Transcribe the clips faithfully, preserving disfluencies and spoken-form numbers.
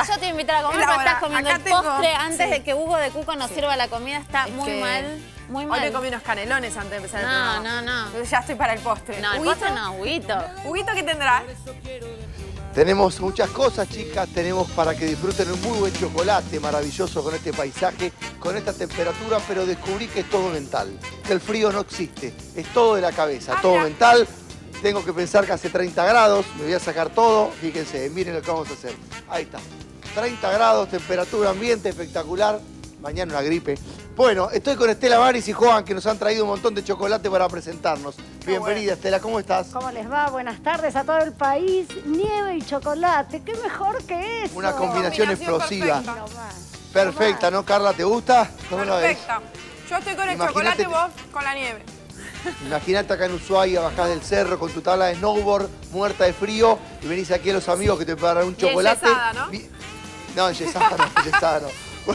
Yo te voy a invitar a comer, pero estás comiendo el tengo... postre antes sí. de que Hugo de Cuco nos sí. sirva la comida. Está es muy mal, muy mal. Hoy me comí unos canelones antes de empezar no, el programa. No, no, no. Entonces ya estoy para el postre. No, el ¿Huguito? postre no, Huguito. ¿Huguito qué tendrá? Tenemos muchas cosas, chicas. Tenemos para que disfruten un muy buen chocolate maravilloso con este paisaje, con esta temperatura, pero descubrí que es todo mental. Que el frío no existe. Es todo de la cabeza, ah, todo mira. mental. Tengo que pensar que hace treinta grados. Me voy a sacar todo. Fíjense, miren lo que vamos a hacer. Ahí está. treinta grados, temperatura ambiente espectacular. Mañana una gripe. Bueno, estoy con Estela Maris y Juan, que nos han traído un montón de chocolate para presentarnos. Bienvenida, bueno. Estela, ¿cómo estás? ¿Cómo les va? Buenas tardes a todo el país. Nieve y chocolate, ¿qué mejor que eso? Una combinación, combinación explosiva. Perfecta, no más, perfecta no ¿no, Carla? ¿Te gusta? ¿Cómo perfecta. Yo estoy con el Imagínate, chocolate, vos con la nieve. Imagínate acá en Ushuaia, bajás del cerro con tu tabla de snowboard, muerta de frío, y venís aquí a los amigos que te preparan un chocolate. Enyesada, ¿no? No, enyesada no, enyesada no.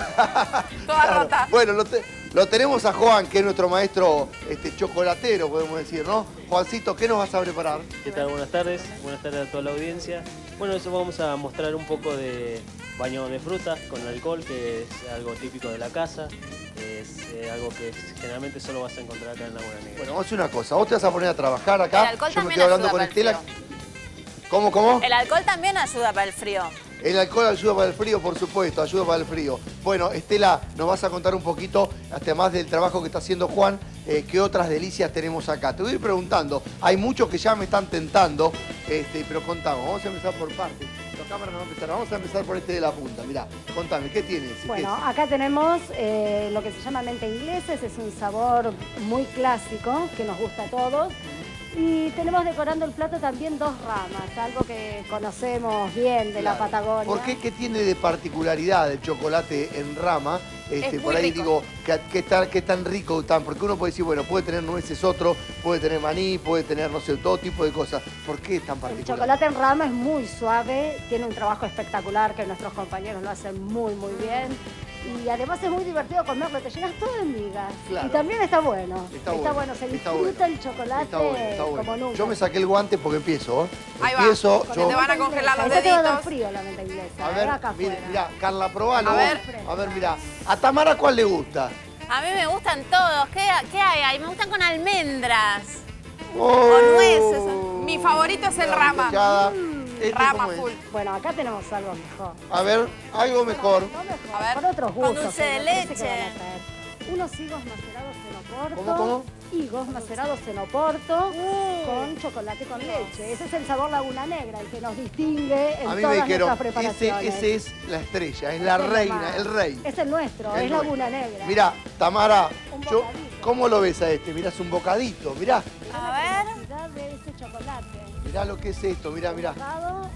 Toda claro. rota. Bueno, lo, te, lo tenemos a Juan, que es nuestro maestro este, chocolatero, podemos decir, ¿no? Juancito, ¿qué nos vas a preparar? ¿Qué tal? Buenas tardes. Buenas tardes a toda la audiencia. Bueno, eso vamos a mostrar un poco de baño de fruta con alcohol, que es algo típico de la casa. Es eh, algo que generalmente solo vas a encontrar acá en Laguna Negra. Bueno, vamos a hacer una cosa. Vos te vas a poner a trabajar acá. El alcohol Yo me también estoy hablando ayuda con para Estela. ¿Cómo, cómo? El alcohol también ayuda para el frío. El alcohol ayuda para el frío, por supuesto, ayuda para el frío. Bueno, Estela, nos vas a contar un poquito, además del trabajo que está haciendo Juan, eh, qué otras delicias tenemos acá. Te voy a ir preguntando, hay muchos que ya me están tentando, este, pero contamos, vamos a empezar por partes. La cámara nos va a empezar, vamos a empezar por este de la punta. Mirá, contame, ¿qué tienes? Bueno, ¿Qué es? acá tenemos eh, lo que se llama menta ingleses, es un sabor muy clásico que nos gusta a todos. Y tenemos decorando el plato también dos ramas, algo que conocemos bien de Claro. la Patagonia. ¿Por qué? ¿Qué tiene de particularidad el chocolate en rama? Este, Es por muy ahí rico. digo, ¿qué, qué, tan, ¿qué tan rico tan? Porque uno puede decir, bueno, puede tener nueces otro, puede tener maní, puede tener, no sé, todo tipo de cosas. ¿Por qué es tan El particular? chocolate en rama es muy suave, tiene un trabajo espectacular que nuestros compañeros lo hacen muy, muy bien. Y además es muy divertido comerlo, te llenas todo de migas. Claro. Y también está bueno. Está Está, bueno, bueno, se está disfruta bueno. el chocolate Está bueno, está bueno. como nunca. Yo me saqué el guante porque empiezo, ¿eh? Ahí va, empiezo, porque yo... te van a congelar los Esa te va a dar deditos. frío la menta inglesa. A eh, ver, acá mira, afuera. mira, Carla, probalo. A vos. ver. A ver, mira. ¿A Tamara cuál le gusta? A mí me gustan todos. ¿Qué, qué hay ahí? Me gustan con almendras. Oh, O nueces. Mi favorito es el la rama. despechada. Mm. Este, Rama ¿cómo es? full. Bueno, acá tenemos algo mejor. A ver, algo mejor. No mejor, A ver, con otros con gustos. dulce de pero parece que leche. van a traer. Unos higos macerados en Oporto. ¿Cómo, cómo? Higos macerados en Oporto Uh. con chocolate con leche. Ese es el sabor Laguna Negra, el que nos distingue en A mí me todas dijeron, nuestras ese, preparaciones. ese es la estrella, es la Ese reina, nomás. el rey. Es el nuestro, El es nuestro. Laguna Negra. Mirá, Tamara, Un yo, bocadito. ¿cómo lo ves a este? Mirá, es un bocadito, mirá. A ver. La cantidad de ese chocolate. Mirá lo que es esto, mirá, mirá. Mojado.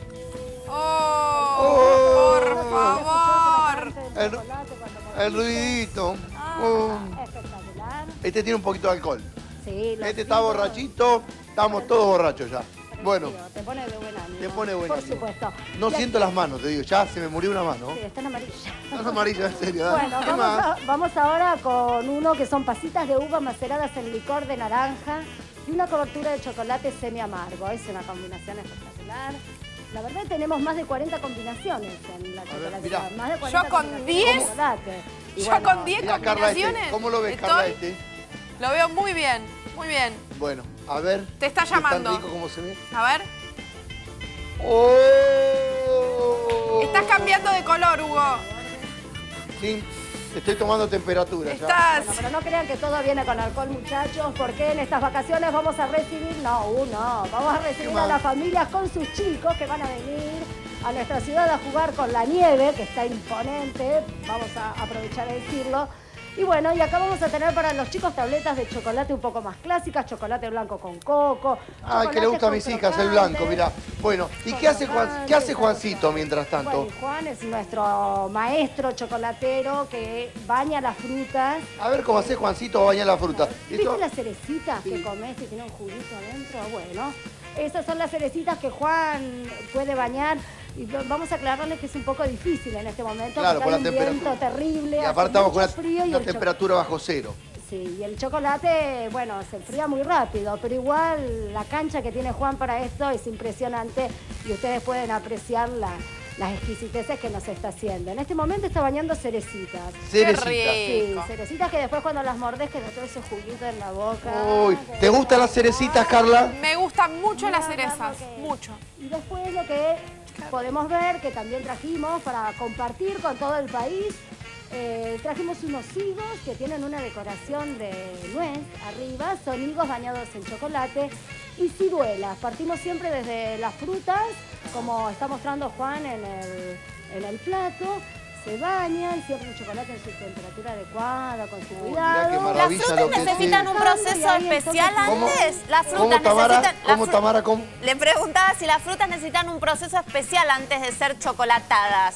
Oh, Oh. por favor. El- chocolate cuando El mordiste. ruidito. Ah. Oh. Espectacular. Este tiene un poquito de alcohol. Sí, los Este está higos. borrachito, estamos todos borrachos ya. Bueno, Te pone de buen ánimo. te pone buen Por ánimo. supuesto. no Y siento aquí- las manos, te digo, ya se me murió una mano. Sí, está en amarilla. Estás amarilla, en serio, dale. Bueno, ¿Qué vamos, más? a- vamos ahora con uno que son pasitas de uva maceradas en licor de naranja y una cobertura de chocolate semi amargo. Es una combinación espectacular. La verdad tenemos más de cuarenta combinaciones en la ver, chocolatería. mirá. Más de cuarenta Yo con combinaciones diez. de chocolate. Y Yo bueno, con diez Mirá, Carla, este. combinaciones. ¿Cómo lo ves, Carla, estoy- este? Lo veo muy bien, muy bien. Bueno, a ver. Te está ¿Es tan llamando. rico como se ve? A ver. ¡Oh! Estás cambiando de color, Hugo. Sí, estoy tomando temperatura ya. Estás... Bueno, pero no crean que todo viene con alcohol, muchachos, porque en estas vacaciones vamos a recibir, no, uno, vamos a recibir ¿Qué a más? las familias con sus chicos que van a venir a nuestra ciudad a jugar con la nieve, que está imponente, vamos a aprovechar de decirlo. Y bueno, y acá vamos a tener para los chicos tabletas de chocolate un poco más clásicas, chocolate blanco con coco. Ay, que le gusta a mis hijas el blanco, mirá. Bueno, ¿y qué hace, Juan, qué hace Juancito mientras tanto? Bueno, y Juan es nuestro maestro chocolatero que baña las frutas. A ver cómo hace Juancito bañar la fruta. ¿Viste Esto- las cerecitas Sí. que comes y tiene un juguito adentro? Bueno, esas son las cerecitas que Juan puede bañar. Y vamos a aclararles que es un poco difícil en este momento Claro, porque por hay la un temperatura. viento terrible, Y hace aparte estamos con mucho una, frío y una el cho- temperatura bajo cero. Sí, y el chocolate, bueno, se enfría muy rápido, pero igual la cancha que tiene Juan para esto es impresionante y ustedes pueden apreciar la, las exquisiteces que nos está haciendo. En este momento está bañando cerecitas. Cerecitas. Sí, Rico. cerecitas que después cuando las mordes queda todo ese juguito en la boca. Uy, ¿te gustan las cerecitas, Carla? Me gustan mucho Mira, las cerezas, Carlos, que- mucho. Y después lo que podemos ver, que también trajimos para compartir con todo el país, eh, trajimos unos higos que tienen una decoración de nuez arriba, son higos bañados en chocolate y ciruelas. Partimos siempre desde las frutas, como está mostrando Juan en el, en el plato. Se bañan, siempre el chocolate en su temperatura adecuada, con su Uy, mirá qué cuidado. ¿Las maravilla frutas lo que necesitan tiene. un proceso Y ahí especial entonces- ¿Cómo? antes? Las ¿Cómo, frutas Tamara? necesitan... las ¿Cómo, fru- Tamara? ¿Cómo? Le preguntaba si las frutas necesitan un proceso especial antes de ser chocolatadas.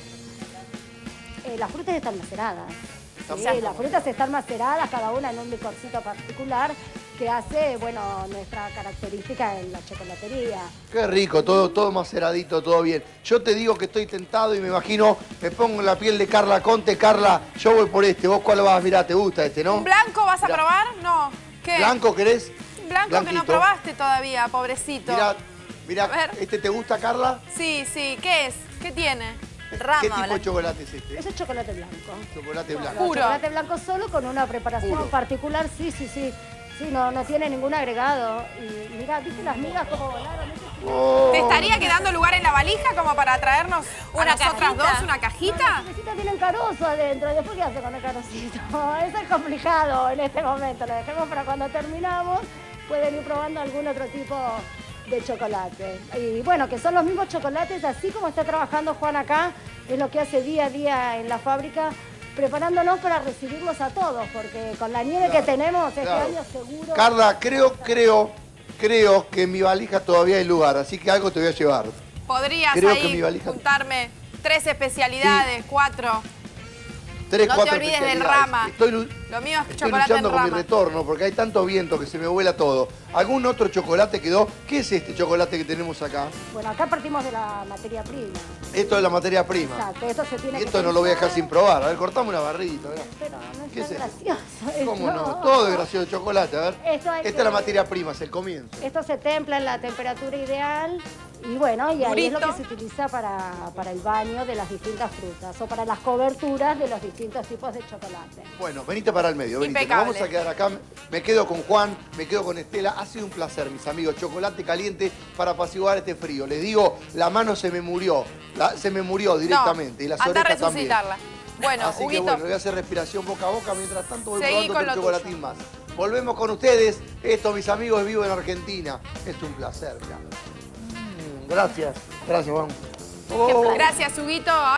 Eh, las frutas están maceradas. Sí, Están- las frutas están maceradas, cada una en un licorcito particular que hace, bueno, nuestra característica en la chocolatería. Qué rico, todo, todo maceradito, todo bien. Yo te digo que estoy tentado y me imagino, me pongo en la piel de Carla Conte. Carla, yo voy por este. ¿Vos cuál vas? Mirá, ¿te gusta este, no? ¿Un blanco vas a Mirá. probar? No. ¿Qué? ¿Blanco querés? Un blanco que no Blanquito. probaste todavía, pobrecito. Mirá, mirá, A ver. ¿este te gusta, Carla? Sí, sí. ¿Qué es? ¿Qué tiene? Rama, ¿Qué tipo blanca. de chocolate es este? Eso es chocolate blanco. Chocolate No, blanco. Puro. chocolate blanco solo con una preparación Puro. particular, sí, sí, sí. Sí, no, no tiene ningún agregado. Y mirá, ¿viste las migas cómo volaron? Oh. ¿Te estaría quedando lugar en la valija como para traernos Una a nosotras cajita. dos una cajita? Las cerecitas tienen carozo adentro. ¿Después qué hace con el carocito? Eso es complicado en este momento. Lo dejemos para cuando terminamos. Pueden ir probando algún otro tipo de chocolate. Y bueno, que son los mismos chocolates, así como está trabajando Juan acá, es lo que hace día a día en la fábrica, preparándonos para recibirlos a todos, porque con la nieve Claro, que tenemos este claro. año seguro... Carla, creo, creo, creo que en mi valija todavía hay lugar, así que algo te voy a llevar. Podrías Creo que ahí mi valija- juntarme tres especialidades, cuatro. Tres, No te cuatro olvides del especialidades. rama. Estoy, lu- Lo mío es estoy chocolate en luchando con mi rama. retorno porque hay tanto viento que se me vuela todo. ¿Algún otro chocolate quedó? ¿Qué es este chocolate que tenemos acá? Bueno, acá partimos de la materia prima. Esto es la materia prima. Exacto, esto se tiene Y que esto no lo voy a dejar pensar, sin probar. A ver, cortame una barrita. ¿verdad? Pero no es ¿Qué tan es esto? gracioso. ¿Cómo esto. no? Todo es gracioso de chocolate. A ver. Esto hay Esta que- es la materia prima, es el comienzo. Esto se templa en la temperatura ideal y bueno, y ahí es lo Durito. que se utiliza para, para el baño de las distintas frutas o para las coberturas de los distintos tipos de chocolate. Bueno, venite para el medio, venite. Nos Impecable. vamos a quedar acá. Me quedo con Juan, me quedo con Estela. Ha sido un placer, mis amigos. Chocolate caliente para apaciguar este frío. Les digo, la mano se me murió. La- se me murió directamente. No, y las anda a orejas también. resucitarla. Bueno, Así que Huguito, bueno, voy a hacer respiración boca a boca. Mientras tanto voy Seguí probando con otro lo chocolatín tuyo. más. Volvemos con ustedes. Esto, mis amigos, vivo en Argentina. Es un placer. mirá. Mm, gracias. Gracias, Juan. Oh. gracias, Huguito.